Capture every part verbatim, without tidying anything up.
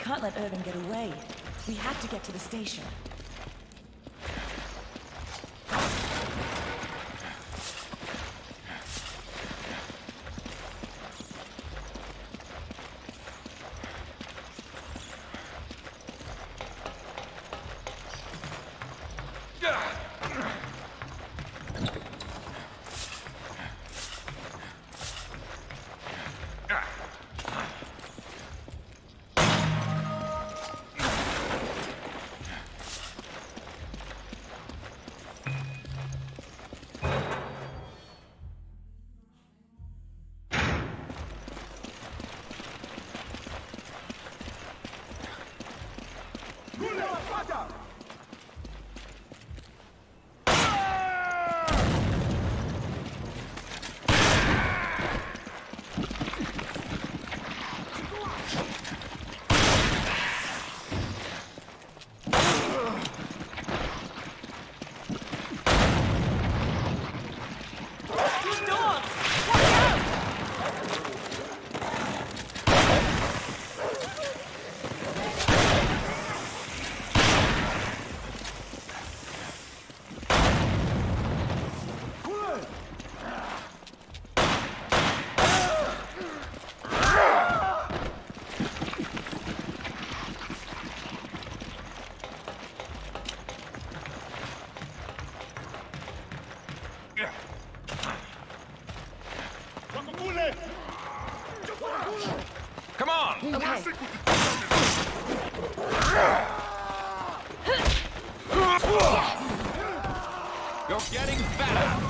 can't let Irving get away. We have to get to the station. Come on! Okay. You're getting better!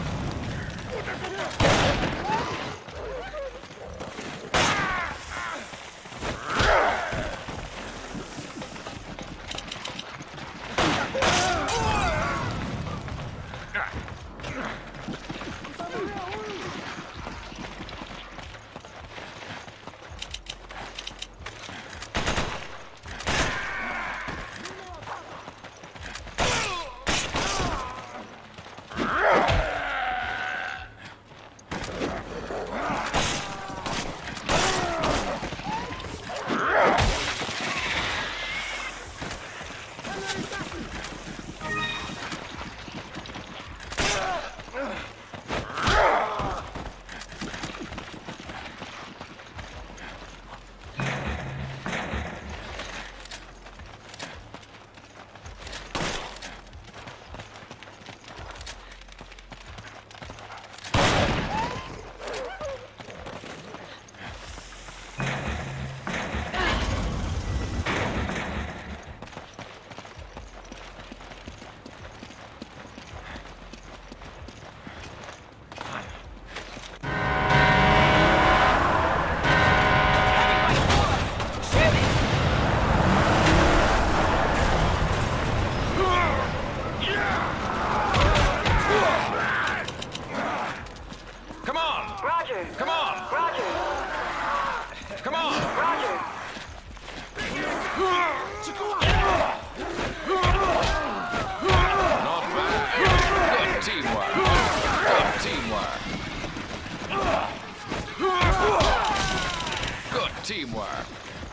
Teamwork.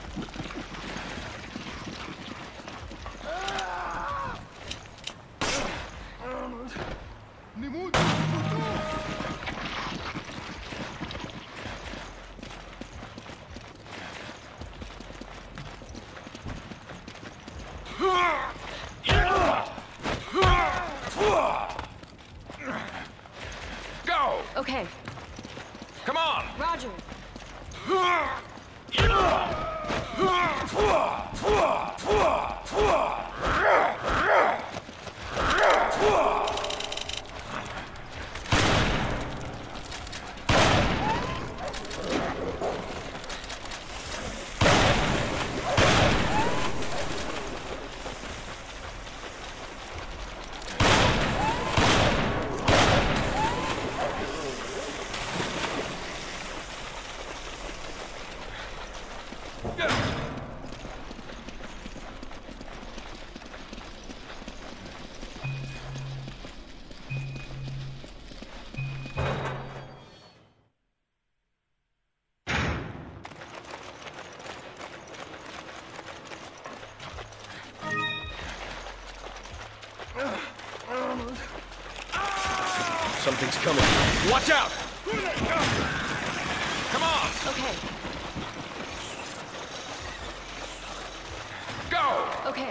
Go! Okay. Come on! Roger. Something's coming. Watch out! Come on! Okay, Go! okay.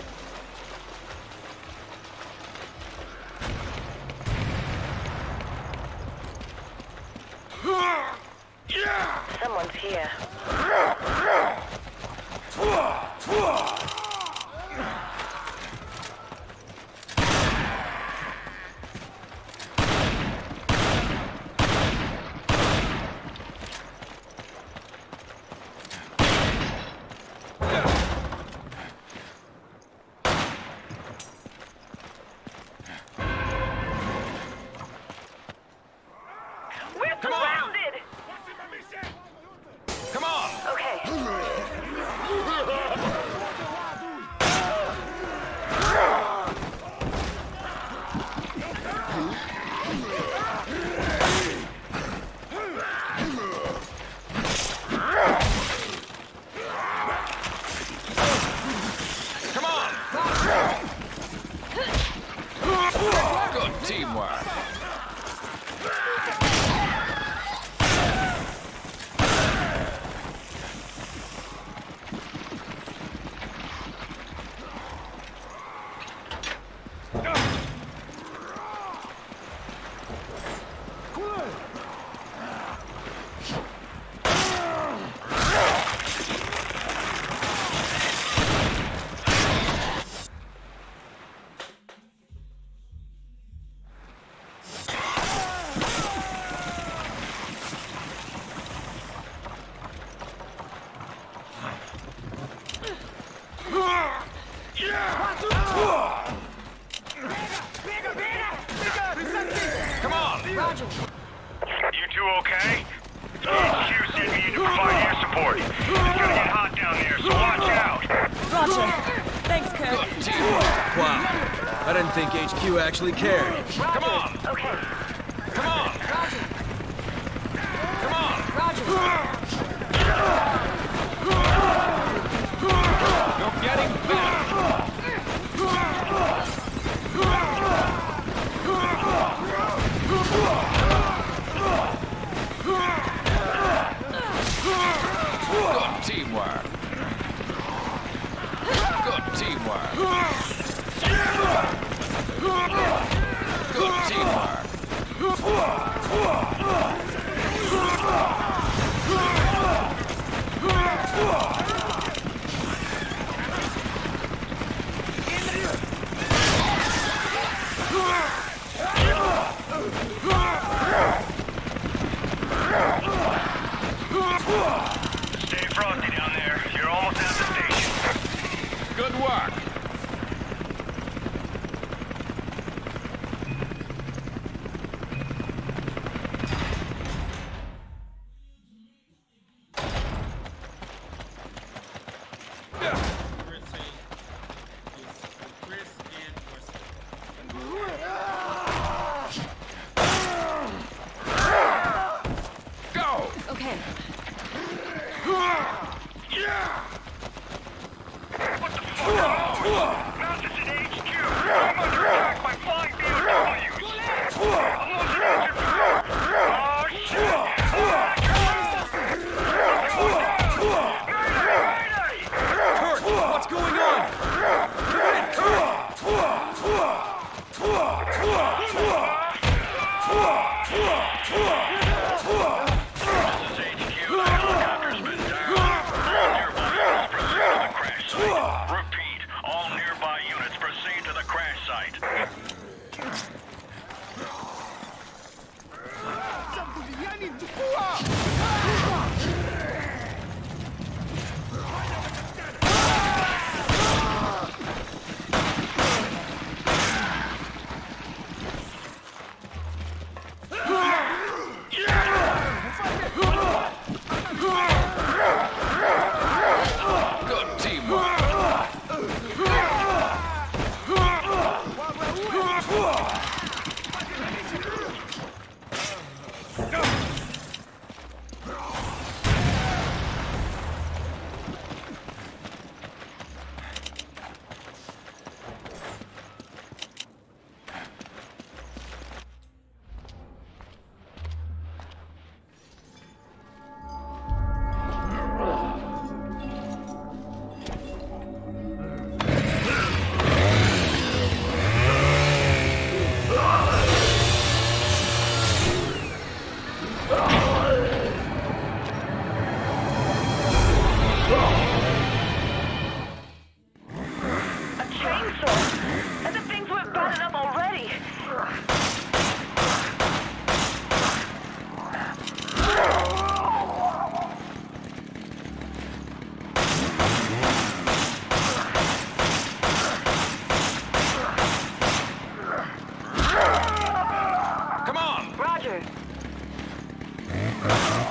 Someone's here. We're Come on! surrounded! Come on! Okay. Come on! Good teamwork. Come on! Roger. You two okay? H Q sent me in to provide air support. It's gonna get hot down there, so watch out. Roger. Thanks, Kirk. Good teamwork. Wow. I didn't think H Q actually cared. Come on! Okay. Come on! Roger. Come on! Roger. You're getting better! Good teamwork. Good teamwork. Good teamwork. Stay frosty down there. You're almost at the station. Good work. Chris and Wesker. Go! Okay. What the fuck are those? Mountains in H Q. I'm under attack by flying B O Ws. I'm losing engine power. Oh, shit. Ah, What's going down? Mayday! Mayday! Kurt, what's going on? Come in, Kurt! This is H Q. The helicopter's been down. All nearby units proceed to the crash site. Repeat, all nearby units proceed to the crash site. Good teamwork.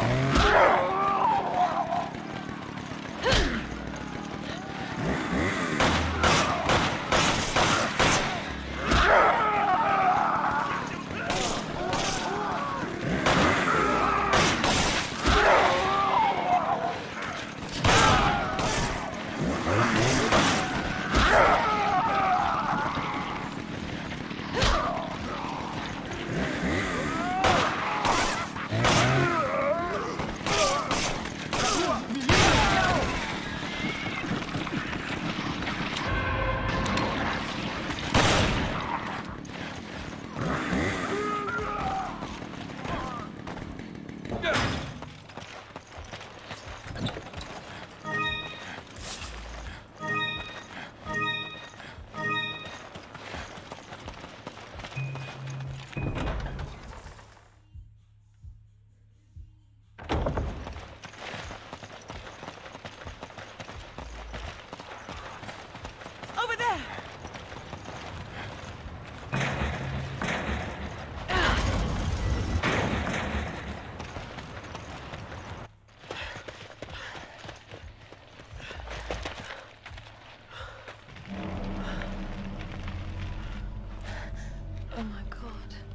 Over there! Oh my God.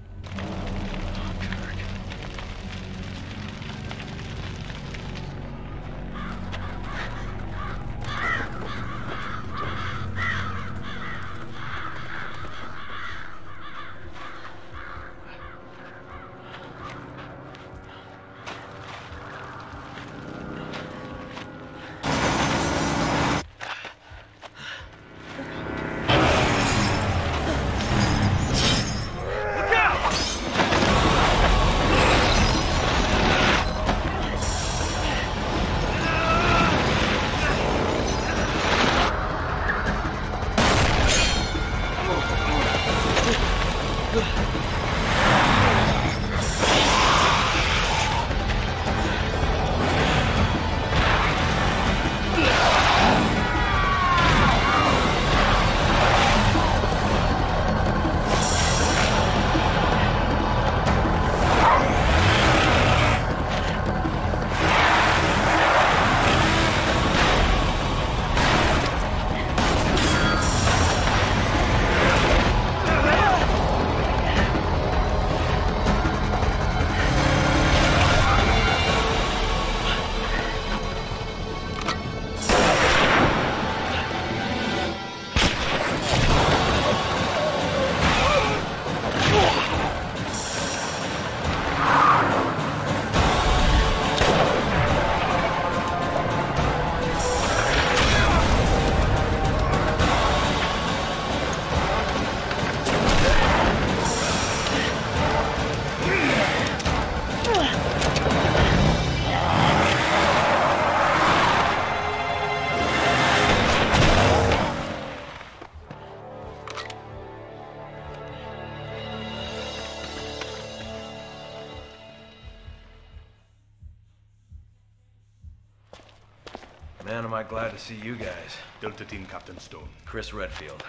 Man, am I glad to see you guys. Delta Team Captain Stone. Chris Redfield.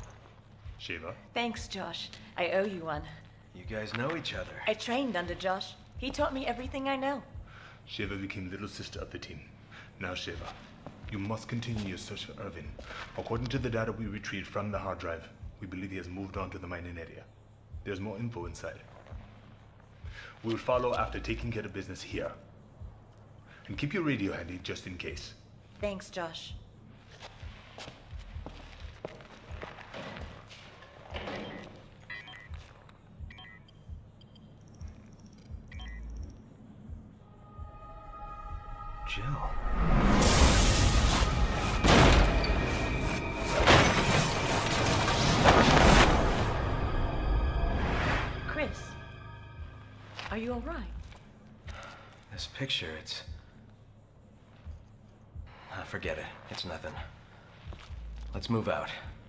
Shiva. Thanks, Josh. I owe you one. You guys know each other. I trained under Josh. He taught me everything I know. Shiva became little sister of the team. Now, Shiva, you must continue your search for Irvin. According to the data we retrieved from the hard drive, we believe he has moved on to the mining area. There's more info inside. We will follow after taking care of business here. And keep your radio handy just in case. Thanks, Josh. Jill. Chris, are you all right? This picture, it's... Ah, forget it. It's nothing. Let's move out.